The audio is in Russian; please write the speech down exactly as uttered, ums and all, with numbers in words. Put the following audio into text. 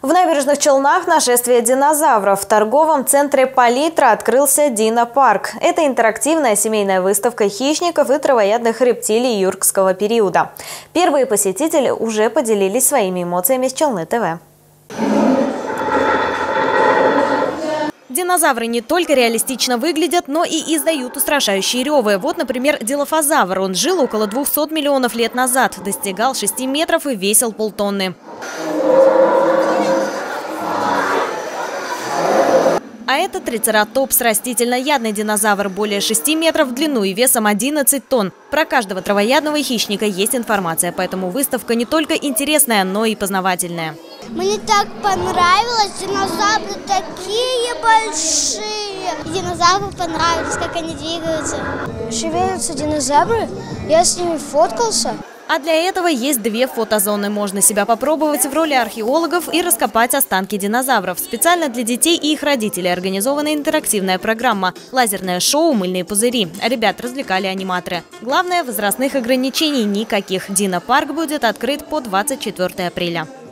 В Набережных Челнах нашествие динозавров. В торговом центре «Палитра» открылся Динопарк. Это интерактивная семейная выставка хищников и травоядных рептилий юрского периода. Первые посетители уже поделились своими эмоциями с Челны ТВ. Динозавры не только реалистично выглядят, но и издают устрашающие ревы. Вот, например, дилофазавр. Он жил около двухсот миллионов лет назад, достигал шести метров и весил полтонны. А это трицератопс, растительноядный динозавр, более шести метров в длину и весом одиннадцать тонн. Про каждого травоядного хищника есть информация, поэтому выставка не только интересная, но и познавательная. Мне так понравилось, динозавры такие большие. Динозавры понравились, как они двигаются. Шевелятся динозавры, я с ними фоткался. А для этого есть две фотозоны. Можно себя попробовать в роли археологов и раскопать останки динозавров. Специально для детей и их родителей организована интерактивная программа. Лазерное шоу «Мыльные пузыри». Ребят развлекали аниматоры. Главное, возрастных ограничений никаких. Динопарк будет открыт по двадцать четвёртое апреля.